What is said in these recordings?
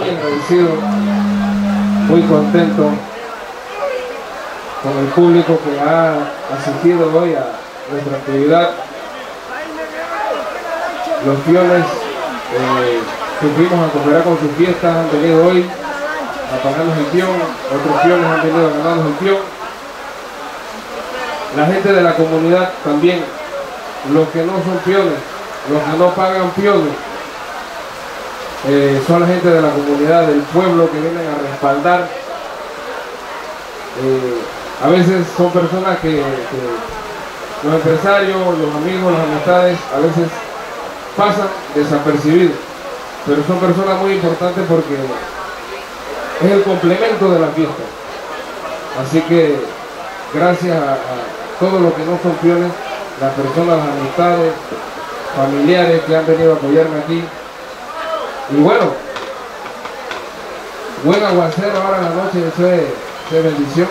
muy agradecido, muy contento con el público que ha asistido hoy a nuestra actividad. Los piones que fuimos a cooperar con sus fiestas han venido hoy a pagarnos el pion, otros piones han venido a ganarnos el pion. La gente de la comunidad también, los que no son piones, los que no pagan piones, son la gente de la comunidad, del pueblo, que vienen a respaldar. A veces son personas que los empresarios, los amigos, las amistades, a veces pasan desapercibidos, pero son personas muy importantes porque es el complemento de la fiesta. Así que gracias a todos los que no son piones, las personas, las amistades, familiares que han venido a apoyarme aquí. Y bueno, buen aguacero ahora en la noche, eso es bendición.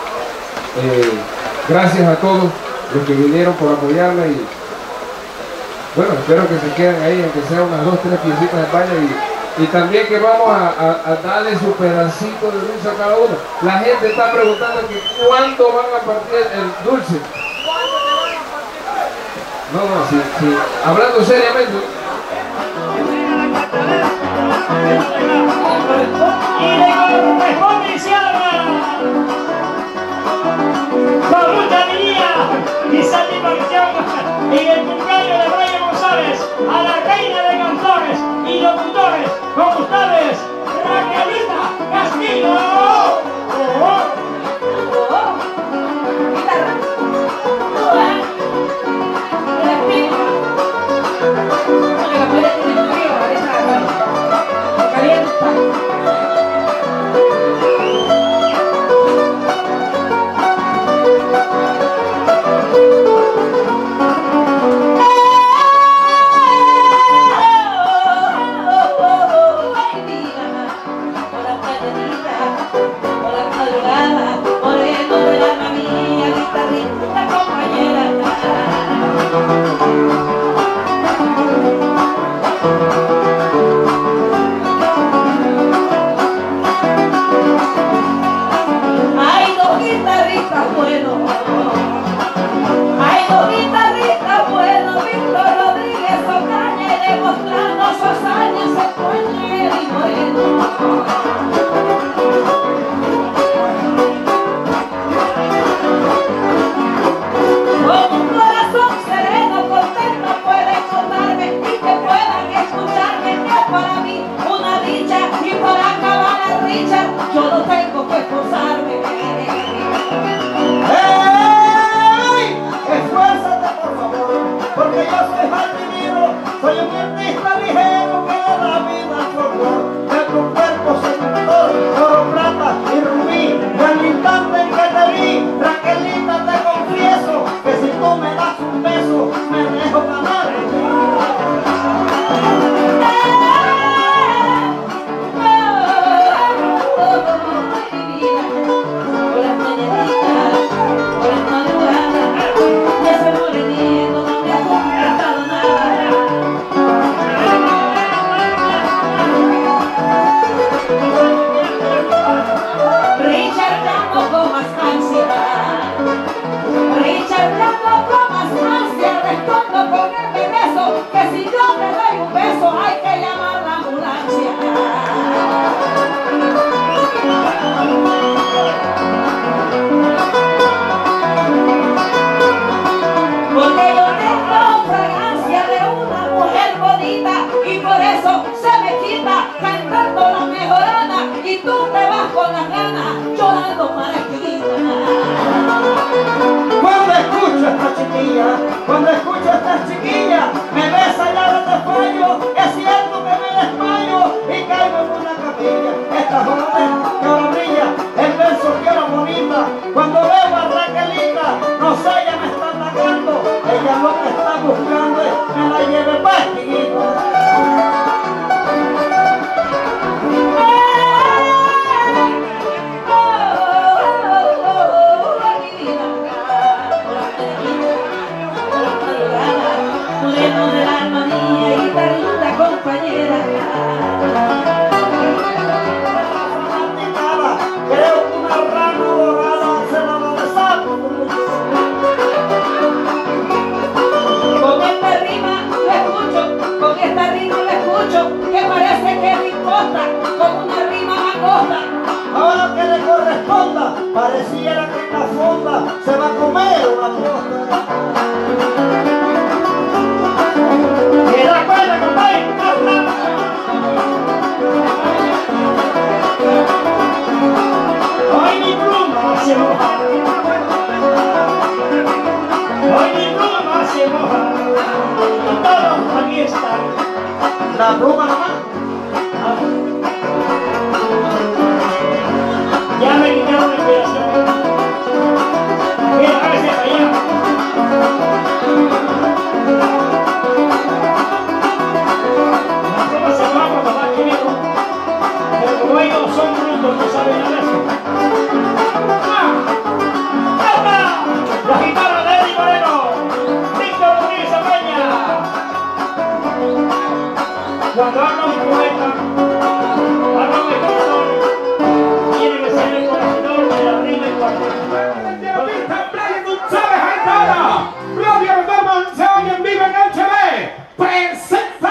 Gracias a todos los que vinieron por apoyarme y bueno, espero que se queden ahí, aunque sea unas 2 o 3 piecitas de baño y también que vamos a darle su pedacito de dulce a cada uno. La gente está preguntando que cuándo van a partir el dulce. No, sí, hablando seriamente. Y le corresponde con mucha alegría y satisfacción en el cumpleaños de Brian González, a la reina de cantores y locutores, con ustedes, Raquelita Castillo. Cuando escucho a esta chiquilla, me besa ya donde fallo, es cierto que me desmayo y caigo en una capilla. Esta joven que ahora brilla, el verso que ahora bonita. Cuando veo a Raquelita, no sé, ella me está atacando. Ella lo que está buscando es me la lleve pa' chiquito. Del alma mía, guitarrita compañera. pareciera que en la fonda se va a comer una costa. ¿Te das cuenta, compadre? Hoy mi pluma se moja. Hoy mi pluma se moja. Y todos aquí están. La pluma nomás. Ya me quitaron la inspiración. Mira, a ver si allá. La pluma se moja cuando va querido. Pero como ellos son brutos, no saben nada de eso. La guitarra de Eddie Moreno, Víctor Rodríguez Amaña. Cuando habla un poeta, habla un escritor, tiene que ser el conocedor de la rima y cuarteto. Radio Verdad se oye en vivo en HD. Presenta.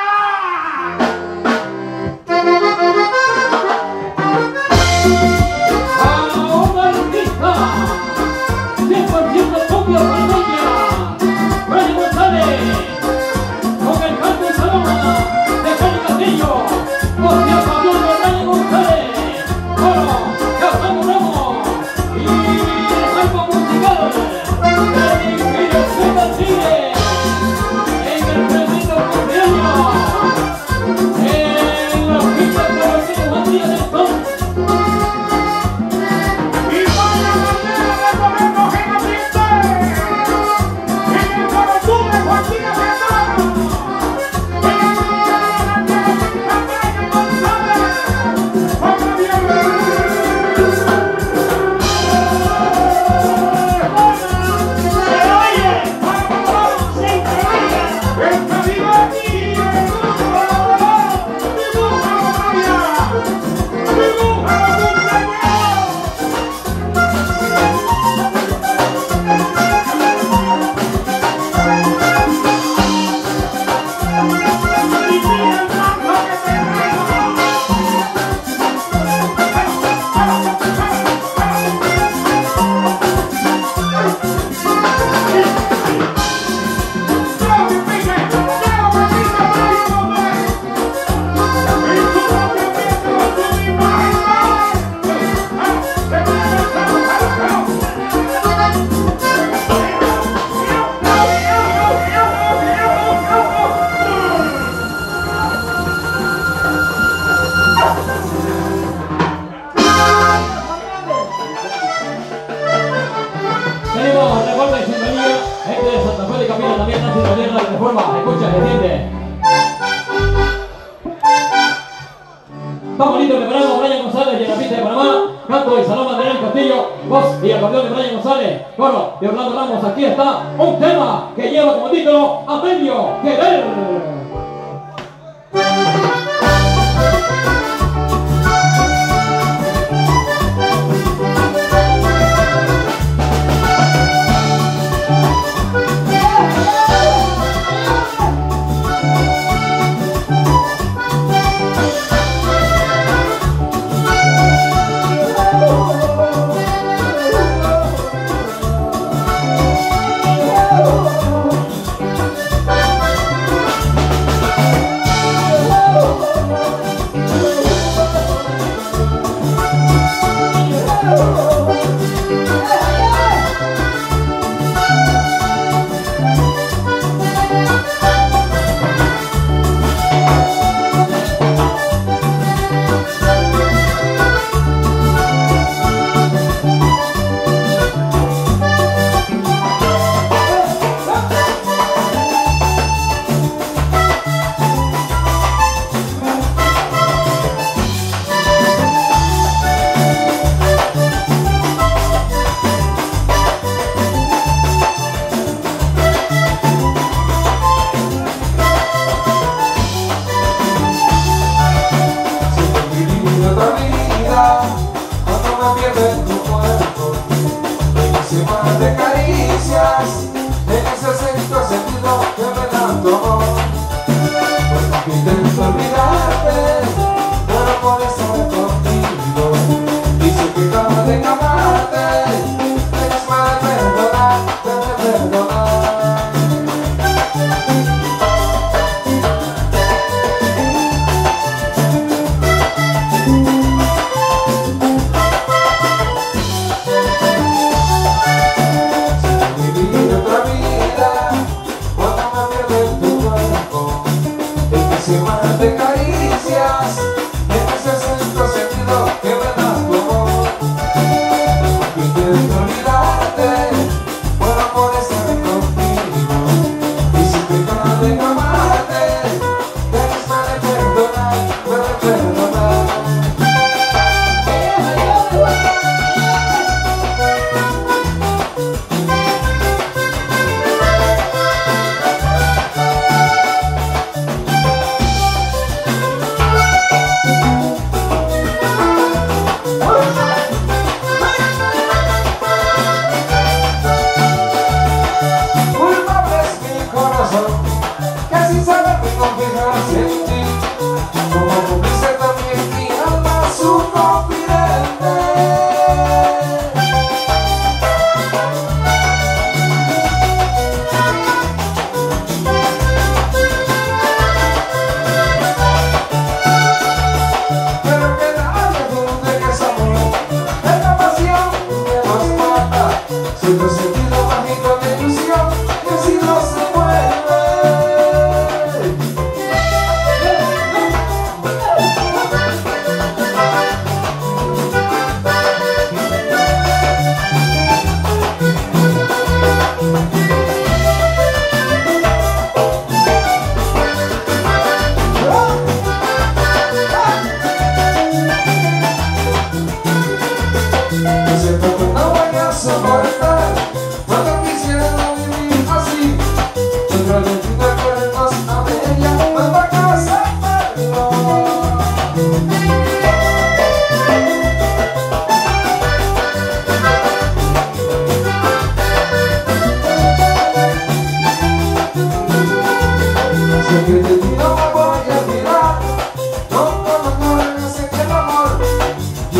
Está bonito preparado Brian González y en la pista de Panamá, canto y Salón Banderal Castillo, voz y acordeón de Brian González, coro de Orlando Ramos. Aquí está un tema que lleva como título A Medio Querer.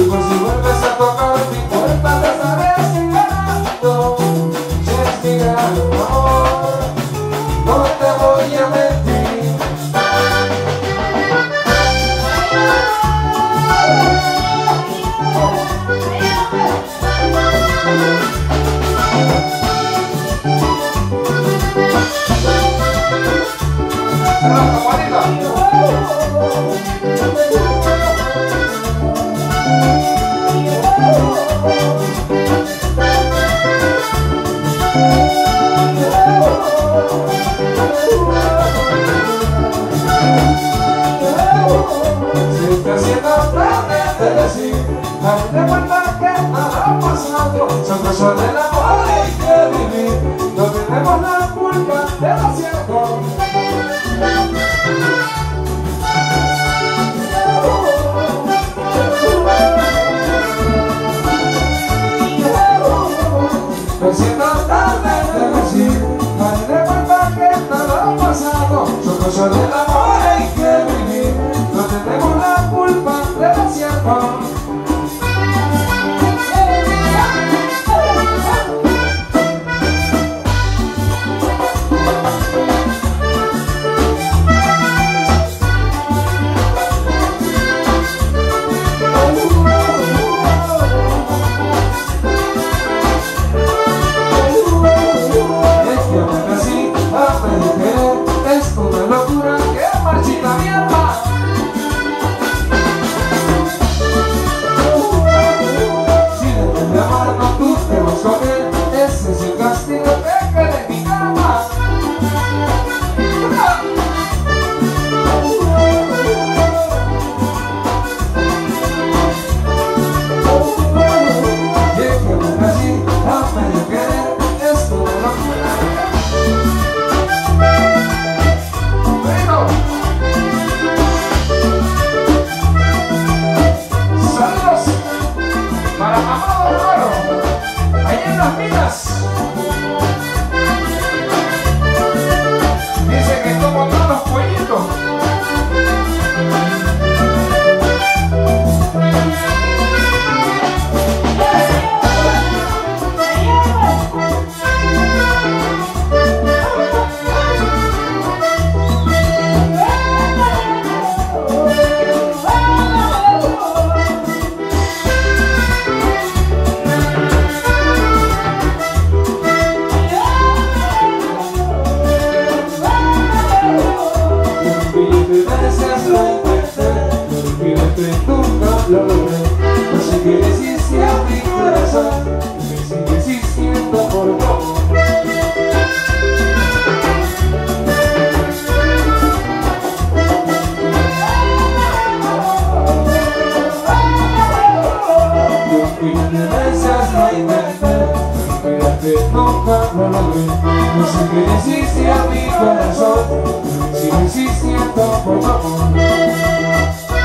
por si vuelves a tocar mi puerta te estaré esperando. Si es mi gran amor, no te voy a mentir. Si te haciendo tarde de decir, date cuenta que nada ha pasado, son cosas del amor y hay que vivir, no tenemos la culpa de lo cierto. Me siento tarde de decir, date cuenta que nada ha pasado, son cosas del amor y hay que vivir, no tenemos la culpa de lo cierto. Es una locura que marchita mi alma. Si debes de amarnos tú te vas con él, ese es el castigo que queda en mi cama. Y es que aún así, a medio querer, es una locura. Saludos para Amado Navarro, allá en las minas. Dice que como todos los pollitos. Lo logré, no sé qué le hiciste a mi corazón, me sigue insistiendo por favor. Yo mil veces lo intenté, olvídate, nunca lo logré, no sé qué le hiciste a mi corazón, me sigue insistiendo por favor.